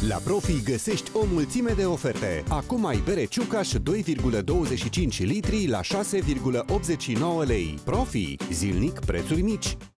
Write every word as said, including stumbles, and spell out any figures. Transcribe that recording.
La Profi găsești o mulțime de oferte. Acum ai bere Ciucaș doi virgulă douăzeci și cinci litri la șase virgulă optzeci și nouă lei. Profi, zilnic prețuri mici.